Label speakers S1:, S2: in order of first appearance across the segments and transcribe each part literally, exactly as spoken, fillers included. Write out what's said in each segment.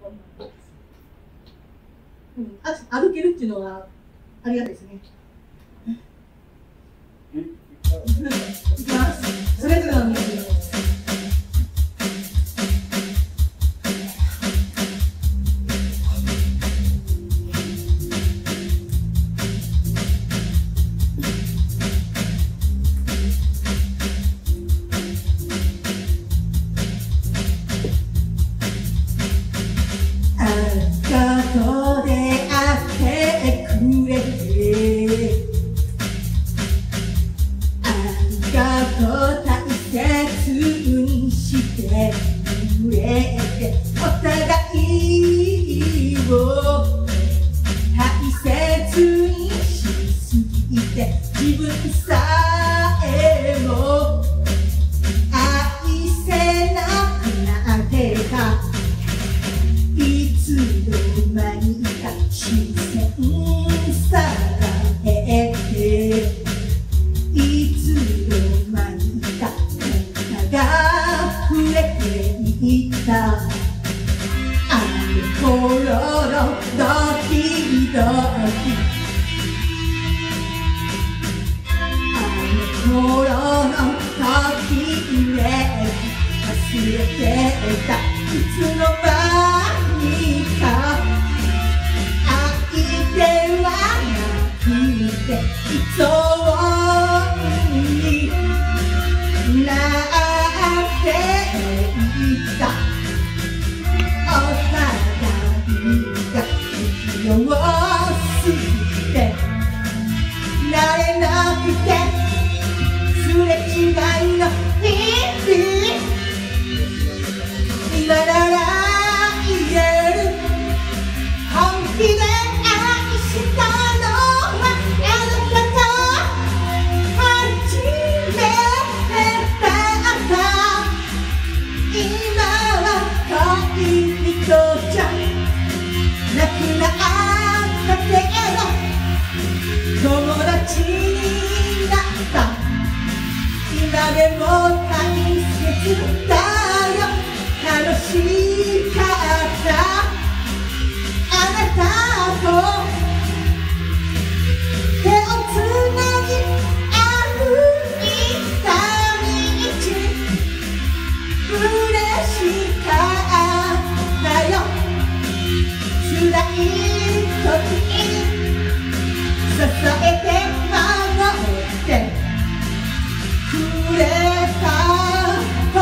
S1: うん、あ歩けるっていうのはありがたいですね。いきます。それぞれなんですよ。自分さえも愛せなくなってた。いつの間にか視線さが減っていつの間にか女が増えていった。あの頃のドキドキ心のときめき忘れてた。いつの間にか愛ではなくて依存になっていた。お互いが必要すぎてなれなくてすれ違いの日々。今なら言える本気で愛したのはあなたと初めてだった。今は恋人じゃなくなったけど友達になった。今でも大切だよ。楽しかったあなたと手をつなぎ歩いた道。嬉しかったよ。辛い時に支えて守ってくれたこと。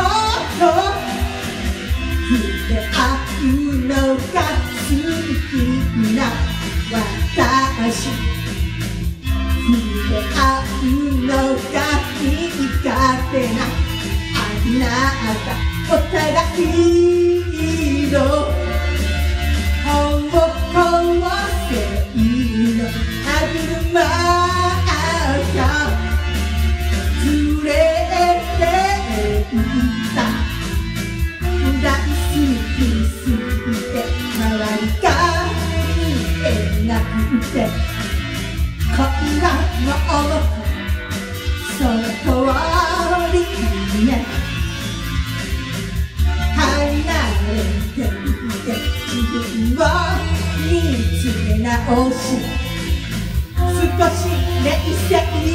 S1: 触れ合うのが好きな私。触れ合うのが苦手なあなた。お互いの方向性の歯車がずれていた。大好きすぎて周りが見えなくて恋はもうその通りね。離れていて自分を見つめ直し少し冷静